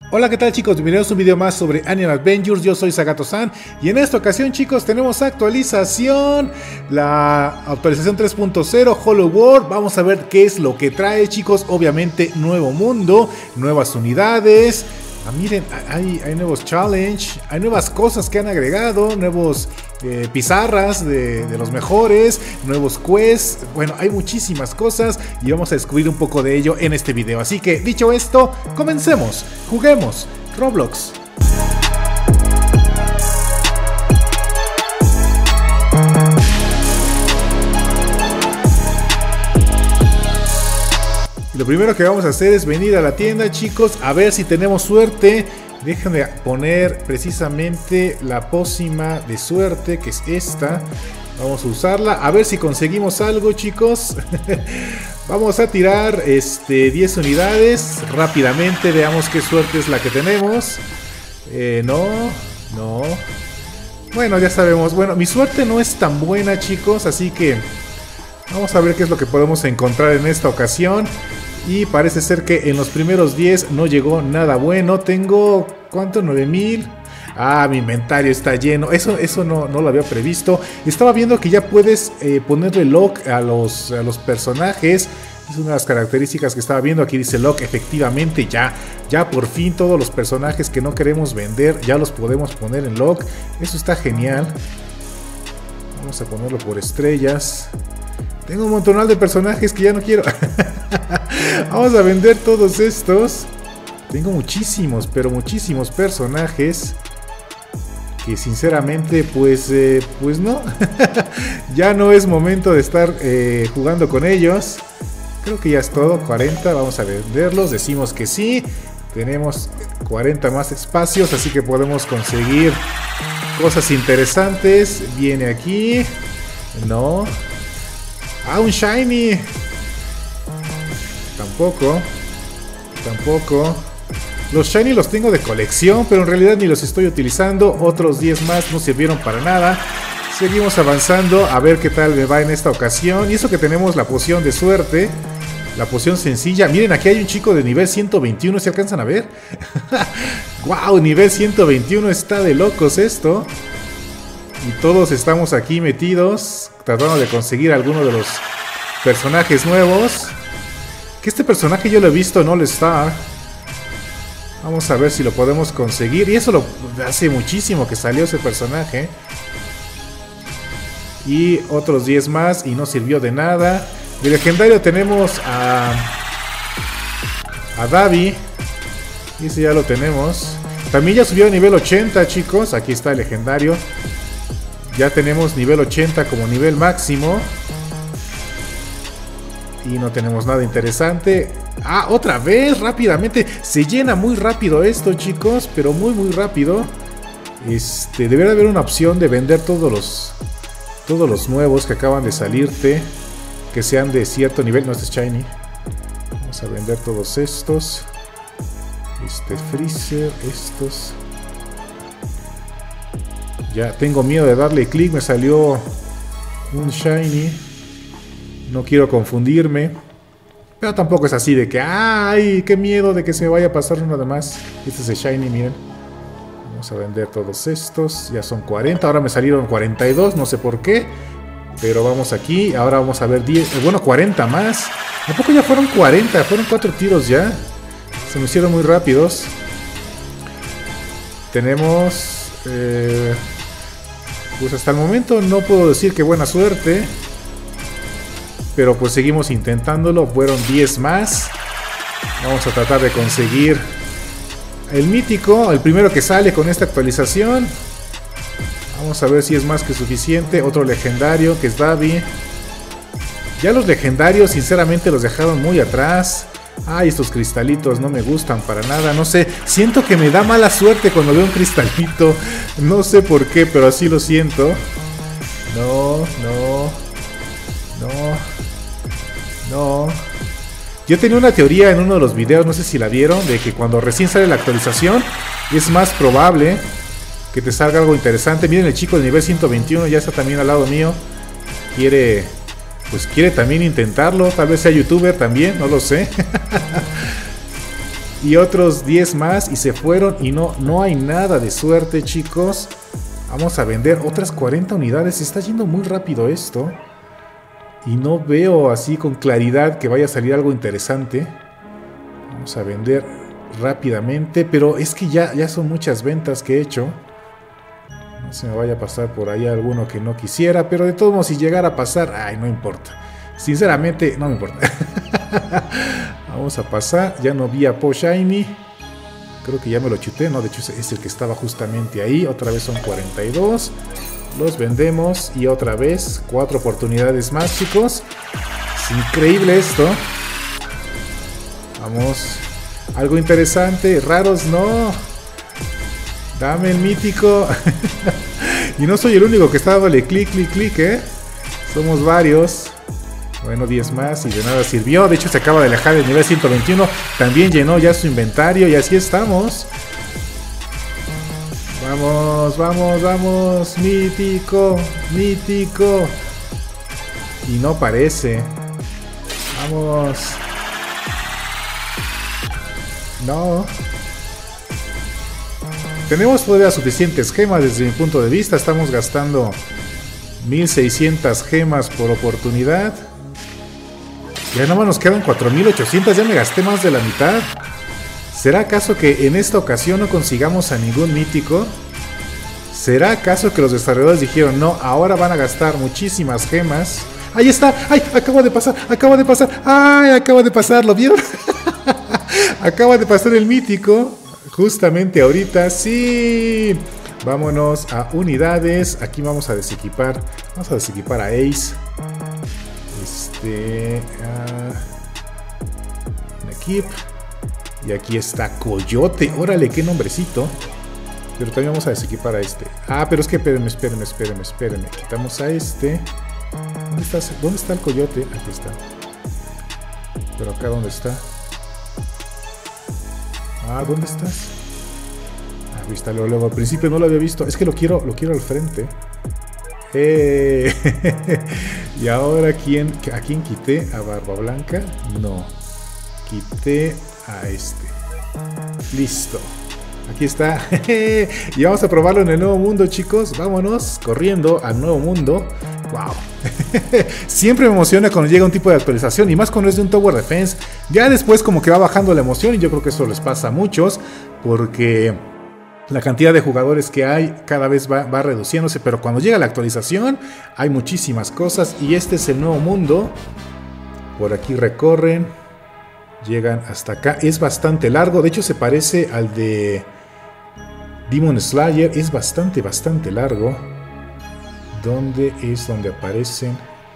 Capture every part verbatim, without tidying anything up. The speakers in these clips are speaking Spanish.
Hola, ¿qué tal chicos? Bienvenidos a un video más sobre Animal Adventures. Yo soy Sagato-san y en esta ocasión, chicos, tenemos actualización, la actualización tres punto cero Hollow World. Vamos a ver qué es lo que trae, chicos. Obviamente nuevo mundo, nuevas unidades. Ah, miren, hay, hay nuevos challenge, hay nuevas cosas que han agregado, nuevos eh, pizarras de, de los mejores, nuevos quests. Bueno, hay muchísimas cosas y vamos a descubrir un poco de ello en este video. Así que, dicho esto, comencemos, juguemos Roblox. Lo primero que vamos a hacer es venir a la tienda, chicos, a ver si tenemos suerte. Déjenme poner precisamente la pócima de suerte, que es esta. Vamos a usarla, a ver si conseguimos algo, chicos. Vamos a tirar este, diez unidades rápidamente, veamos qué suerte es la que tenemos. Eh, no, no. Bueno, ya sabemos. Bueno, mi suerte no es tan buena, chicos, así que vamos a ver qué es lo que podemos encontrar en esta ocasión. Y parece ser que en los primeros diez no llegó nada bueno. Tengo, ¿cuánto? nueve mil. Ah, mi inventario está lleno. Eso, eso no, no lo había previsto. Estaba viendo que ya puedes eh, ponerle lock a los, a los personajes. Es una de las características que estaba viendo. Aquí dice lock. Efectivamente, ya, ya por fin todos los personajes que no queremos vender ya los podemos poner en lock. Eso está genial. Vamos a ponerlo por estrellas. Tengo un montonal de personajes que ya no quiero. Vamos a vender todos estos. Tengo muchísimos, pero muchísimos personajes que sinceramente pues, eh, pues no. Ya no es momento de estar eh, jugando con ellos. Creo que ya es todo, cuarenta, vamos a venderlos. Decimos que sí. Tenemos cuarenta más espacios, así que podemos conseguir cosas interesantes. Viene aquí. No. Ah, un shiny. Tampoco. Tampoco. Los shiny los tengo de colección, pero en realidad ni los estoy utilizando. Otros diez más no sirvieron para nada. Seguimos avanzando a ver qué tal me va en esta ocasión. Y eso que tenemos la poción de suerte. La poción sencilla. Miren, aquí hay un chico de nivel ciento veintiuno. ¿Se alcanzan a ver? ¡Wow! Nivel ciento veintiuno. Está de locos esto. Y todos estamos aquí metidos tratando de conseguir alguno de los personajes nuevos. Que este personaje yo lo he visto en All Star. Vamos a ver si lo podemos conseguir. Y eso lo hace muchísimo que salió ese personaje. Y otros diez más y no sirvió de nada. De legendario tenemos a A Davi. Y ese ya lo tenemos. También ya subió a nivel ochenta, chicos. Aquí está el legendario. Ya tenemos nivel ochenta como nivel máximo. Y no tenemos nada interesante. Ah, otra vez, rápidamente. Se llena muy rápido esto, chicos. Pero muy, muy rápido. Este, debería haber una opción de vender todos los Todos los nuevos que acaban de salirte, que sean de cierto nivel. No, este es shiny. Vamos a vender todos estos. Este freezer, estos. Ya tengo miedo de darle clic, me salió un shiny. No quiero confundirme. Pero tampoco es así de que, ¡ay! ¡Qué miedo de que se me vaya a pasar uno de más! Este es el shiny, miren. Vamos a vender todos estos. Ya son cuarenta, ahora me salieron cuarenta y dos, no sé por qué. Pero vamos aquí, ahora vamos a ver diez, bueno, cuarenta más. ¿A poco ya fueron cuarenta? Fueron cuatro tiros ya. Se me hicieron muy rápidos. Tenemos... Eh, Pues hasta el momento no puedo decir que buena suerte. Pero pues seguimos intentándolo. Fueron diez más. Vamos a tratar de conseguir el mítico, el primero que sale con esta actualización. Vamos a ver si es más que suficiente. Otro legendario que es Davi. Ya los legendarios sinceramente los dejaron muy atrás. Ay, estos cristalitos no me gustan para nada. No sé, siento que me da mala suerte cuando veo un cristalito. No sé por qué, pero así lo siento. No, no. No. No. Yo tenía una teoría en uno de los videos, no sé si la vieron, de que cuando recién sale la actualización es más probable que te salga algo interesante. Miren, el chico de nivel ciento veintiuno ya está también al lado mío. Quiere... Pues quiere también intentarlo. Tal vez sea youtuber también, no lo sé. Y otros diez más y se fueron. Y no, no hay nada de suerte, chicos. Vamos a vender otras cuarenta unidades. Se está yendo muy rápido esto. Y no veo así con claridad que vaya a salir algo interesante. Vamos a vender rápidamente. Pero es que ya, ya son muchas ventas que he hecho. No se me vaya a pasar por ahí alguno que no quisiera. Pero de todos modos, si llegara a pasar, ay, no importa. Sinceramente, no me importa. Vamos a pasar. Ya no vi a Po Shiny. Creo que ya me lo chuté. No, de hecho es el que estaba justamente ahí. Otra vez son cuarenta y dos. Los vendemos. Y otra vez cuatro oportunidades más, chicos. Es increíble esto. Vamos. Algo interesante. Raros no. Dame el mítico. Y no soy el único que está dándole clic, clic, clic, ¿eh? Somos varios. Bueno, diez más y de nada sirvió. De hecho se acaba de alejar el nivel ciento veintiuno. También llenó ya su inventario y así estamos. Vamos, vamos, vamos. Mítico, mítico. Y no parece. Vamos. No. Tenemos todavía suficientes gemas desde mi punto de vista. Estamos gastando mil seiscientas gemas por oportunidad. Ya nada más nos quedan cuatro mil ochocientas. Ya me gasté más de la mitad. ¿Será acaso que en esta ocasión no consigamos a ningún mítico? ¿Será acaso que los desarrolladores dijeron no, ahora van a gastar muchísimas gemas? ¡Ahí está! ¡Ay! Acaba de pasar, acaba de pasar. ¡Ay! Acaba de pasar, ¿lo vieron? Acaba de pasar el mítico. Justamente ahorita, sí. Vámonos a unidades. Aquí vamos a desequipar. Vamos a desequipar a Ace. Este. Uh, Equip. Y aquí está Coyote. Órale, qué nombrecito. Pero también vamos a desequipar a este. Ah, pero es que espérenme, espérenme, espérenme, espérenme. Quitamos a este. ¿Dónde está, ¿Dónde está el Coyote? Aquí está. Pero acá, ¿dónde está? Ah, ¿dónde estás? Ah, ahí está, luego, luego. Al principio no lo había visto. Es que lo quiero, lo quiero al frente. Eh. Y ahora, ¿quién, ¿a quién quité? ¿A Barba Blanca? No. Quité a este. Listo. Aquí está. Y vamos a probarlo en el nuevo mundo, chicos. Vámonos corriendo al nuevo mundo. Wow. Siempre me emociona cuando llega un tipo de actualización. Y más cuando es de un Tower Defense. Ya después como que va bajando la emoción. Y yo creo que eso les pasa a muchos. Porque la cantidad de jugadores que hay cada vez va, va reduciéndose. Pero cuando llega la actualización hay muchísimas cosas. Y este es el nuevo mundo. Por aquí recorren. Llegan hasta acá. Es bastante largo. De hecho se parece al de Demon Slayer. Es bastante, bastante largo. ¿Dónde es donde aparecen?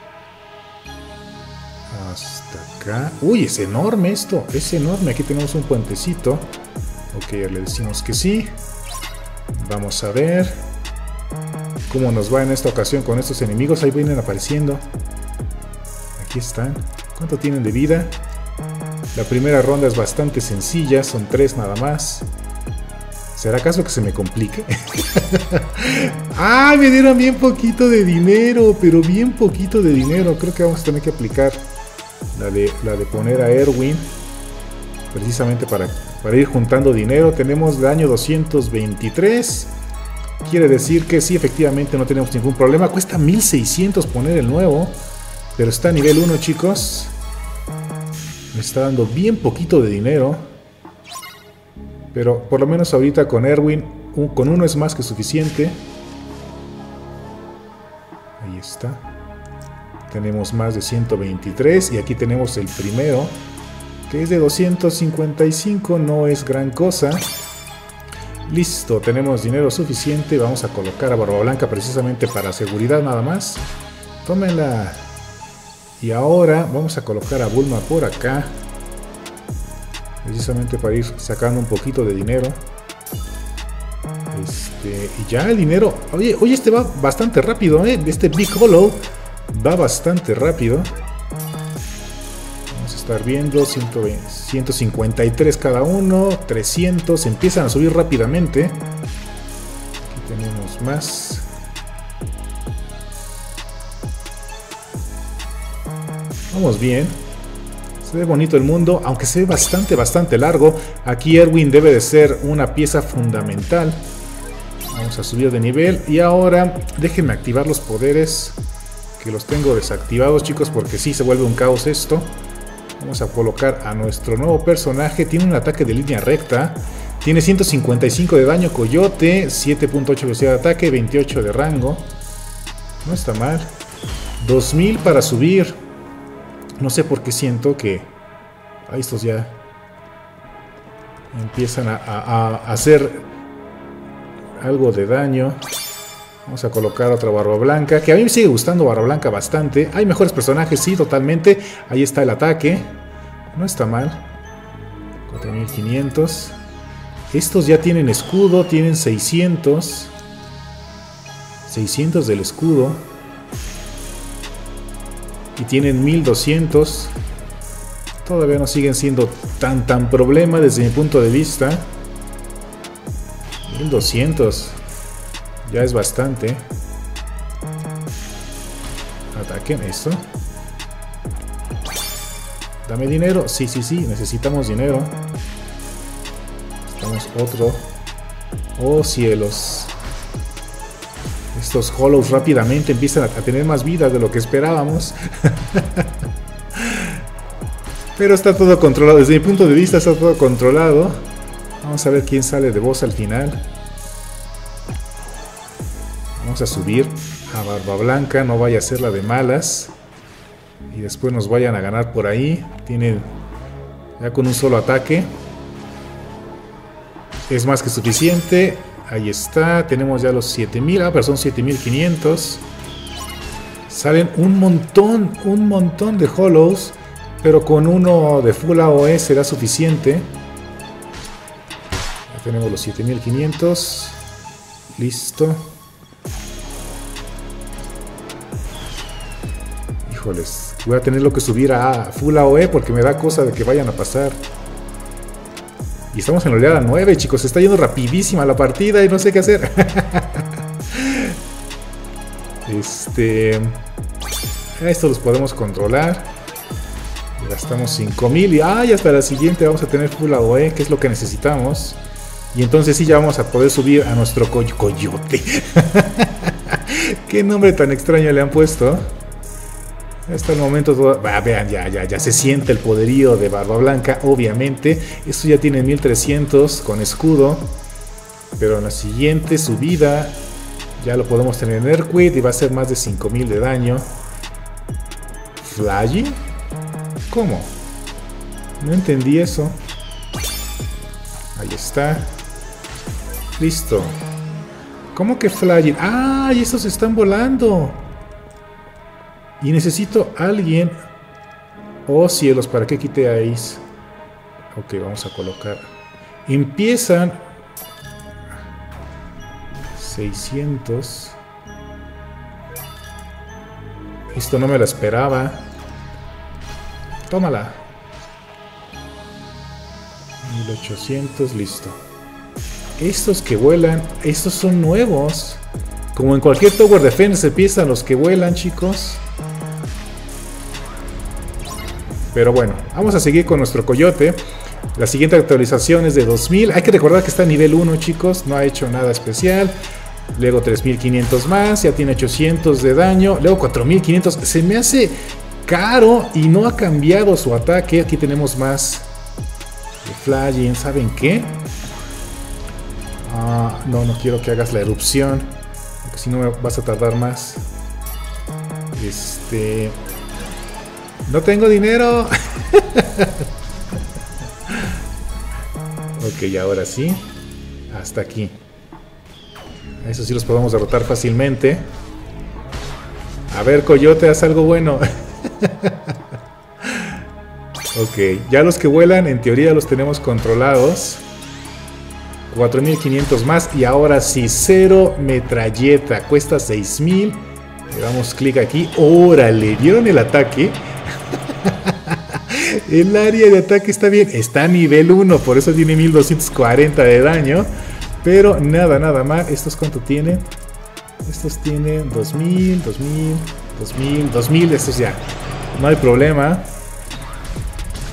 Hasta acá. Uy, es enorme esto. Es enorme. Aquí tenemos un puentecito. Ok, le decimos que sí. Vamos a ver cómo nos va en esta ocasión con estos enemigos. Ahí vienen apareciendo. Aquí están. ¿Cuánto tienen de vida? La primera ronda es bastante sencilla. Son tres nada más. ¿Será acaso que se me complique? ¡Ah! Me dieron bien poquito de dinero. Pero bien poquito de dinero. Creo que vamos a tener que aplicar la de, la de poner a Erwin. Precisamente para, para ir juntando dinero. Tenemos daño doscientos veintitrés. Quiere decir que sí, efectivamente no tenemos ningún problema. Cuesta mil seiscientos poner el nuevo. Pero está a nivel uno, chicos. Me está dando bien poquito de dinero. Pero por lo menos ahorita con Erwin, un, con uno es más que suficiente. Ahí está. Tenemos más de ciento veintitrés. Y aquí tenemos el primero, que es de doscientos cincuenta y cinco. No es gran cosa. Listo, tenemos dinero suficiente. Vamos a colocar a Barba Blanca precisamente para seguridad nada más. Tómenla. Y ahora vamos a colocar a Bulma por acá. Precisamente para ir sacando un poquito de dinero. Este, y ya el dinero. Oye, oye, este va bastante rápido, ¿eh? Este Big Hollow va bastante rápido. Vamos a estar viendo ciento veinte, ciento cincuenta y tres cada uno. trescientos. Empiezan a subir rápidamente. Aquí tenemos más. Vamos bien. Se ve bonito el mundo, aunque se ve bastante, bastante largo. Aquí Erwin debe de ser una pieza fundamental. Vamos a subir de nivel. Y ahora déjenme activar los poderes, que los tengo desactivados, chicos, porque sí se vuelve un caos esto. Vamos a colocar a nuestro nuevo personaje. Tiene un ataque de línea recta. Tiene ciento cincuenta y cinco de daño Coyote, siete punto ocho velocidad de ataque, veintiocho de rango. No está mal. dos mil para subir. No sé por qué siento que a estos ya empiezan a, a, a hacer algo de daño. Vamos a colocar otra Barba Blanca, que a mí me sigue gustando Barba Blanca bastante. Hay mejores personajes, sí, totalmente. Ahí está el ataque. No está mal. cuatro mil quinientos. Estos ya tienen escudo, tienen seiscientos. seiscientos del escudo. Y tienen mil doscientos. Todavía no siguen siendo tan tan problema desde mi punto de vista. mil doscientos. Ya es bastante. Ataquen esto. Dame dinero. Sí, sí, sí. Necesitamos dinero. Necesitamos otro. Oh, cielos. Estos hollows rápidamente empiezan a tener más vida de lo que esperábamos. Pero está todo controlado. Desde mi punto de vista está todo controlado. Vamos a ver quién sale de boss al final. Vamos a subir a Barba Blanca. No vaya a ser la de malas. Y después nos vayan a ganar por ahí. Tiene ya con un solo ataque. Es más que suficiente. Ahí está, tenemos ya los siete mil, ah, pero son siete mil quinientos. Salen un montón, un montón de hollows, pero con uno de full A O E será suficiente. Ya tenemos los siete mil quinientos. Listo. Híjoles, voy a tener que subir a full A O E porque me da cosa de que vayan a pasar. Y estamos en la oleada nueve, chicos. Se está yendo rapidísima la partida y no sé qué hacer. Este... Esto los podemos controlar. Gastamos cinco mil y ¡ay! Hasta la siguiente vamos a tener full A O E, que es lo que necesitamos. Y entonces sí ya vamos a poder subir a nuestro coy coyote. ¿Qué nombre tan extraño le han puesto? Hasta el momento, todo, bah, vean, ya, ya, ya se siente el poderío de Barba Blanca, obviamente. Esto ya tiene mil trescientos con escudo. Pero en la siguiente subida ya lo podemos tener en Earthquake y va a ser más de cinco mil de daño. ¿Flying? ¿Cómo? No entendí eso. Ahí está. Listo. ¿Cómo que Flying? ¡Ah! Y estos están volando. Y necesito a alguien. Oh cielos, ¿para qué quité a Ace? Ok, vamos a colocar. Empiezan seiscientos. Esto no me lo esperaba. Tómala. mil ochocientos, listo. Estos que vuelan, estos son nuevos. Como en cualquier Tower Defense empiezan los que vuelan, chicos. Pero bueno, vamos a seguir con nuestro coyote. La siguiente actualización es de dos mil. Hay que recordar que está a nivel uno, chicos. No ha hecho nada especial. Luego tres mil quinientos más. Ya tiene ochocientos de daño. Luego cuatro mil quinientos. Se me hace caro y no ha cambiado su ataque. Aquí tenemos más de Flying. ¿Saben qué? Ah, no, no quiero que hagas la erupción. Porque si no me vas a tardar más. Este... No tengo dinero. Ok, ahora sí. Hasta aquí. A eso sí los podemos derrotar fácilmente. A ver, coyote, haz algo bueno. Ok, ya los que vuelan en teoría los tenemos controlados. cuatro mil quinientos más. Y ahora sí, cero metralleta. Cuesta seis mil. Le damos clic aquí. Órale, ¿vieron el ataque? El área de ataque está bien, está a nivel uno, por eso tiene mil doscientos cuarenta de daño. Pero nada, nada más. ¿Estos cuánto tienen? Estos tienen dos mil, dos mil, dos mil, dos mil. Estos ya, no hay problema.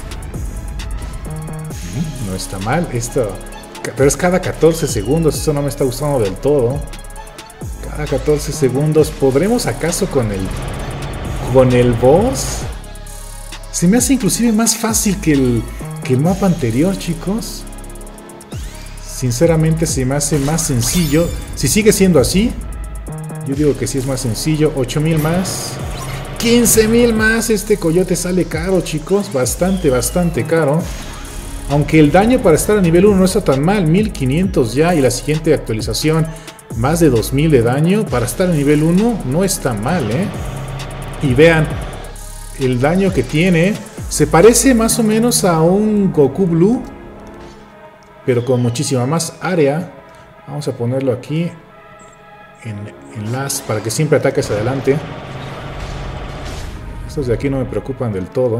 está mal. Esto, pero es cada catorce segundos. Eso no me está gustando del todo. Cada catorce segundos. ¿Podremos acaso con el, con el boss? Se me hace inclusive más fácil que el, que el mapa anterior, chicos. Sinceramente se me hace más sencillo. Si sigue siendo así, yo digo que sí es más sencillo. ocho mil más. quince mil más. Este coyote sale caro, chicos. Bastante, bastante caro. Aunque el daño para estar a nivel uno no está tan mal. mil quinientos ya. Y la siguiente actualización, más de dos mil de daño. Para estar a nivel uno no está mal, ¿eh? Y vean el daño que tiene. Se parece más o menos a un Goku Blue, pero con muchísima más área. Vamos a ponerlo aquí en, en las, para que siempre ataque hacia adelante. Estos de aquí no me preocupan del todo.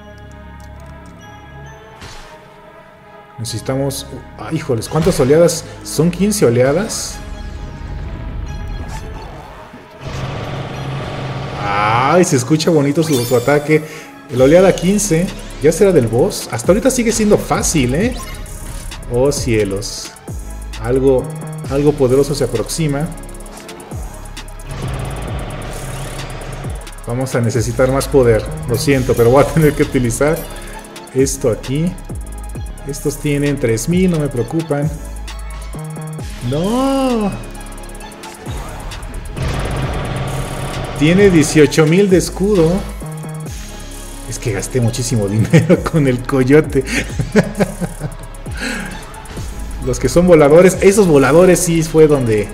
Necesitamos... Ah, híjoles, ¿cuántas oleadas? ¿Son quince oleadas? Ay, se escucha bonito su, su ataque. La oleada quince. Ya será del boss. Hasta ahorita sigue siendo fácil, ¿eh? Oh cielos. Algo, algo poderoso se aproxima. Vamos a necesitar más poder. Lo siento, pero voy a tener que utilizar esto aquí. Estos tienen tres mil, no me preocupan. ¡No! Tiene dieciocho mil de escudo. Es que gasté muchísimo dinero con el coyote. Los que son voladores, esos voladores sí fue donde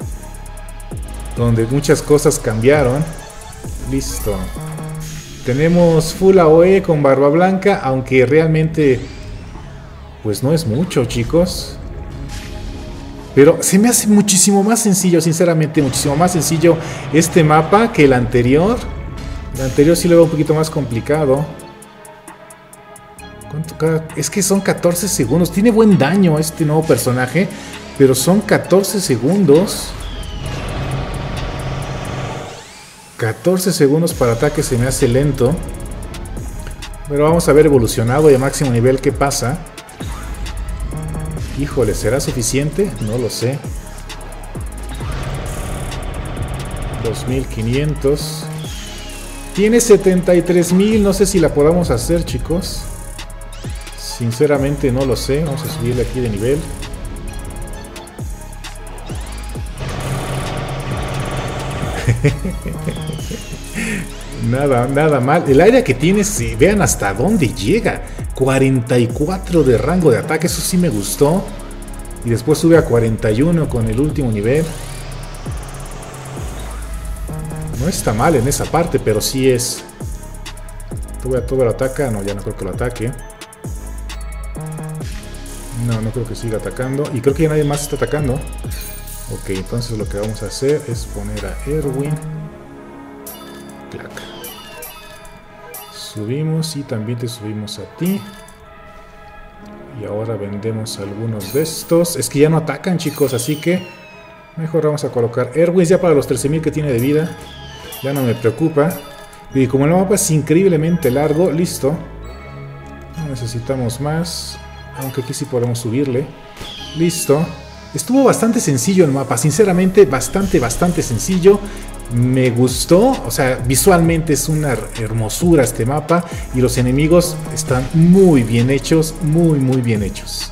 donde muchas cosas cambiaron. Listo. Tenemos full A O E con barba blanca, aunque realmente pues no es mucho, chicos. Pero se me hace muchísimo más sencillo, sinceramente, muchísimo más sencillo este mapa que el anterior. El anterior sí lo veo un poquito más complicado. ¿Cuánto cada? Es que son catorce segundos. Tiene buen daño este nuevo personaje, pero son catorce segundos. catorce segundos para ataque se me hace lento. Pero vamos a ver evolucionado y a máximo nivel qué pasa. Híjole, ¿será suficiente? No lo sé. dos mil quinientos. Tiene setenta y tres mil. No sé si la podamos hacer, chicos. Sinceramente no lo sé. Vamos a subirle aquí de nivel. Nada, nada mal. El área que tiene, si vean hasta dónde llega. cuarenta y cuatro de rango de ataque. Eso sí me gustó. Y después sube a cuarenta y uno con el último nivel. No está mal en esa parte, pero sí es... ¿Todo, todo lo ataca? No, ya no creo que lo ataque. No, no creo que siga atacando. Y creo que ya nadie más está atacando. Ok, entonces lo que vamos a hacer es poner a Erwin. Clac. Subimos y también te subimos a ti. Y ahora vendemos algunos de estos. Es que ya no atacan, chicos, así que mejor vamos a colocar Erwin ya para los trece mil que tiene de vida. Ya no me preocupa. Y como el mapa es increíblemente largo, listo. No necesitamos más. Aunque aquí sí podemos subirle. Listo. Estuvo bastante sencillo el mapa. Sinceramente, bastante, bastante sencillo. Me gustó. O sea, visualmente es una hermosura este mapa. Y los enemigos están muy bien hechos. Muy, muy bien hechos.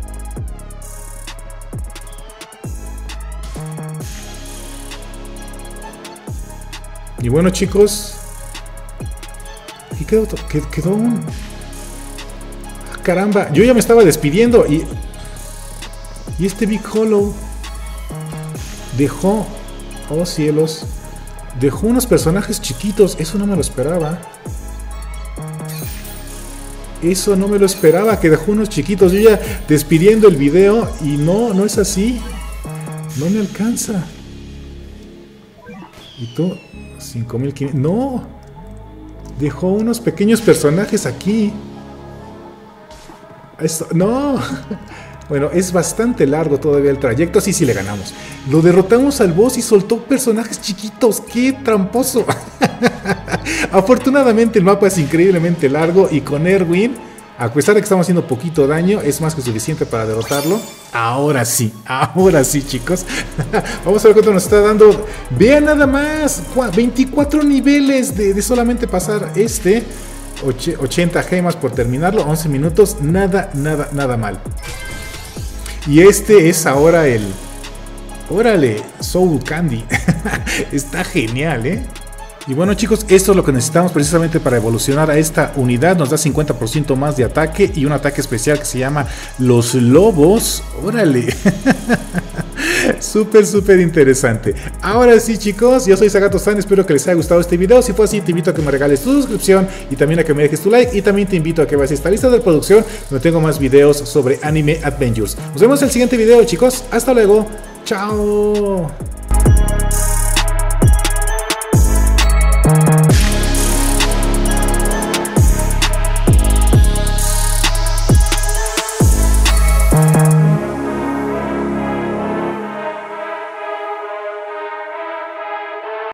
Y bueno, chicos, aquí quedó, quedó un... ¡Ah, caramba! Yo ya me estaba despidiendo y... Y este Big Hollow dejó... ¡Oh cielos! Dejó unos personajes chiquitos. Eso no me lo esperaba. Eso no me lo esperaba, que dejó unos chiquitos. Yo ya despidiendo el video y no, no es así. No me alcanza. ¿Y tú? cinco mil quinientos. ¡No! Dejó unos pequeños personajes aquí. Esto, ¡no! Bueno, es bastante largo todavía el trayecto. Así sí le ganamos. Lo derrotamos al boss y soltó personajes chiquitos. ¡Qué tramposo! Afortunadamente el mapa es increíblemente largo. Y con Erwin A pesar de que estamos haciendo poquito daño, es más que suficiente para derrotarlo. Ahora sí, ahora sí, chicos. Vamos a ver cuánto nos está dando. Vean nada más, veinticuatro niveles de, de solamente pasar este. ochenta gemas por terminarlo, once minutos, nada, nada, nada mal. Y este es ahora el... Órale, Soul Candy. Está genial, ¿eh? Y bueno, chicos, esto es lo que necesitamos precisamente para evolucionar a esta unidad. Nos da cincuenta por ciento más de ataque y un ataque especial que se llama Los Lobos. Órale. Súper, súper interesante. Ahora sí, chicos, yo soy Zagato-san, espero que les haya gustado este video. Si fue así, te invito a que me regales tu suscripción y también a que me dejes tu like. Y también te invito a que veas esta lista de producción donde tengo más videos sobre Anime Adventures. Nos vemos en el siguiente video, chicos. Hasta luego. Chao.